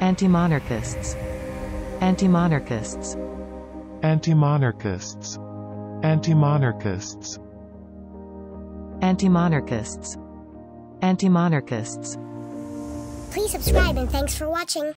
antimonarchists, antimonarchists, antimonarchists, antimonarchists, antimonarchists, antimonarchists. Please subscribe and thanks for watching.